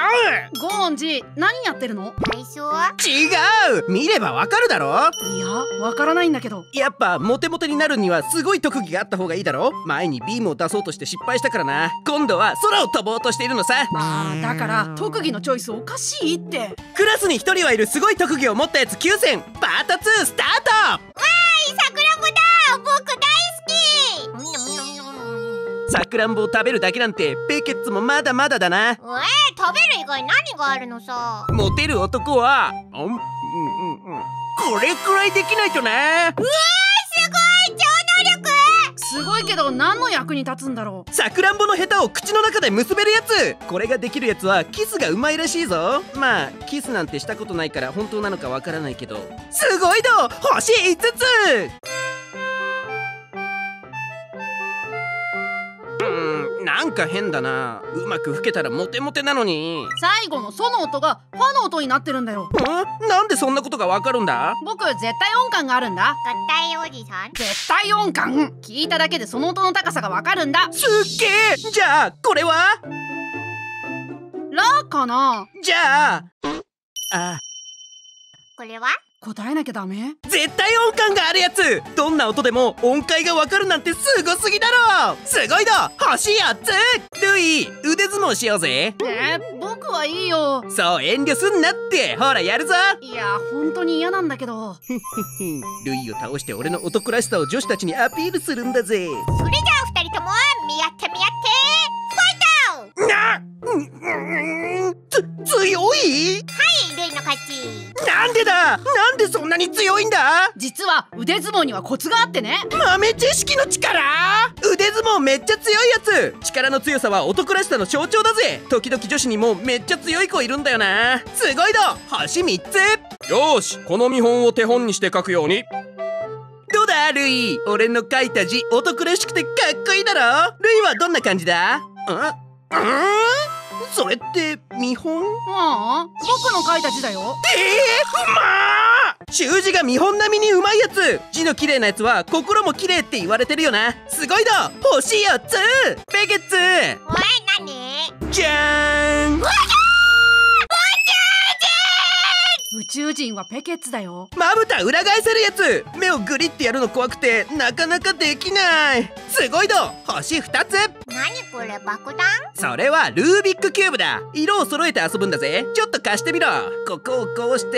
ゴーンジ、何やってるの？ 体操？ 違う、見ればわかるだろ。 いや、わからないんだけど。 やっぱモテモテになるにはすごい特技があった方がいいだろ。前にビームを出そうとして失敗したからな。今度は空を飛ぼうとしているのさ。 だから特技のチョイスおかしいって。 クラスに一人はいるすごい特技を持ったやつ9選。パート2スタート。 わーい、さくらんぼだ。僕大好き。 さくらんぼを食べるだけなんてペケッツもまだまだだな。 食べる以外何があるのさ。 モテる男はこれくらいできないとな。 すごい、超能力。 すごいけど何の役に立つんだろう。 さくらんぼのヘタを口の中で結べるやつ。これができるやつはキスがうまいらしいぞ。まあキスなんてしたことないから本当なのかわからないけど。すごいど、星5つ。なんか変だな。うまく吹けたらモテモテなのに。 最後のソの音がファの音になってるんだよ。 なんでそんなことがわかるんだ？ 僕絶対音感があるんだ。 合体おじさん？ 絶対音感。聞いただけでその音の高さがわかるんだ。 すっげえ。じゃあこれはラかな。 じゃあこれは？ 答えなきゃダメ。 絶対音感があるやつ。どんな音でも音階がわかるなんてすごすぎだろ。すごいだ、星4つ。ルイ、腕相撲しようぜ。 僕はいいよ。 そう遠慮すんなって。ほらやるぞ。 いや本当に嫌なんだけど。 ルイを倒して俺の男らしさを女子たちにアピールするんだぜ。 それじゃあ2人とも見合ってファイト。 強い？ はい、ルイの勝ち。 なんでだ。なんでそんなに強いんだ？ 実は腕相撲にはコツがあってね。 豆知識の力。腕相撲めっちゃ強いやつ。力の強さは男らしさの象徴だぜ。時々女子にもめっちゃ強い子いるんだよな。すごいだ、星3つ。よーし、この見本を手本にして書くように。どうだルイ、俺の書いた字男らしくてかっこいいだろ。ルイはどんな感じだ？それって見本？ 僕の書いた字だよ。 うまー。習字が見本並みにうまいやつ。字の綺麗なやつは心も綺麗って言われてるよな。すごいだ、星4つ。ペケッツ。 おい、何？ じゃーん。 宇宙人はペケッツだよ。 まぶた裏返せるやつ。目をグリってやるの怖くてなかなかできない。すごいど、星2つ。 何これ、爆弾？ それはルービックキューブだ。色を揃えて遊ぶんだぜ。ちょっと貸してみろ。ここをこうして、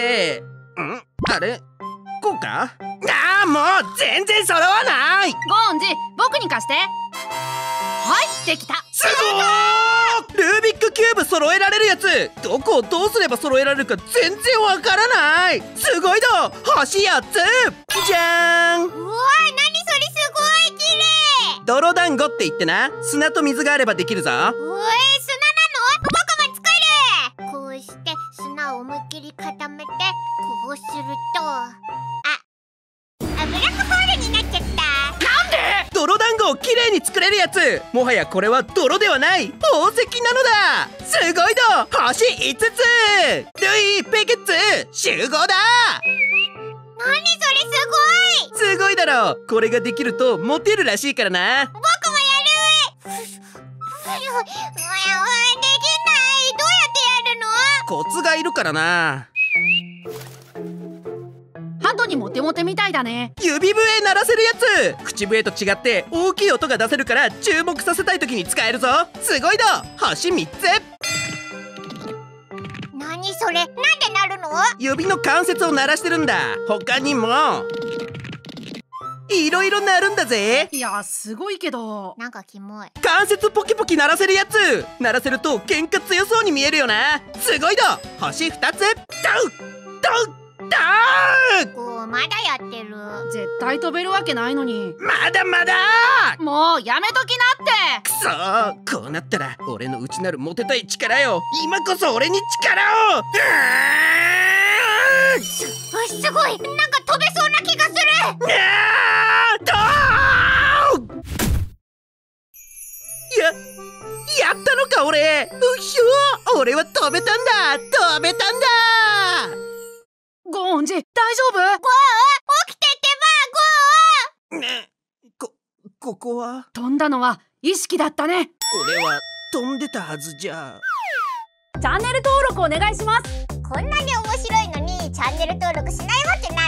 あれこうか？もう全然揃わない。 ゴーンジ、僕に貸して。はい、できた。 すごー。ルービックキューブ揃えられるやつ。どこをどうすれば揃えられるか全然わからない。すごいだ、星4つ。じゃーん。 うわー、何それ、すごい綺麗。 泥団子って言ってな、砂と水があればできるぞ。 砂なの？僕も作る。こうして砂を思いっきり固めて、こうするとブラックホールになっちゃった。 なんで？ 泥団子をきれいに作れるやつ。もはやこれは泥ではない宝石なのだ。すごいだ、星5つ。ルイ、ペケッツ集合だ。 何それ、すごい。 すごいだろ。これができるとモテるらしいからな。 僕もやる。できない。どうやってやるの？ コツがいるからな。 ハトにモテモテみたいだね。 指笛鳴らせるやつ。口笛と違って大きい音が出せるから注目させたい時に使えるぞ。すごいだ、星3つ。 何それ、なんで鳴るの？ 指の関節を鳴らしてるんだ。他にもいろいろ鳴るんだぜ。 いやすごいけど。 なんかキモい。 関節ポキポキ鳴らせるやつ。鳴らせると喧嘩強そうに見えるよな。すごいだ、星2つ。ダウダウダウ。 まだやってる。 絶対飛べるわけないのに。 まだまだ。 もうやめときなって。 くそー、こうなったら俺の内なるモテたい力よ。今こそ俺に力を。 すごい、なんか飛べそうな気がする。 やったのか俺。うひょー、俺は飛べたんだ。飛べたんだ。 ゴーンジ、大丈夫？ ゴー、起きてってば、ゴー。ここは？ 飛んだのは意識だったね。 俺は飛んでたはずじゃ。 チャンネル登録お願いします。 こんなに面白いのにチャンネル登録しないわけない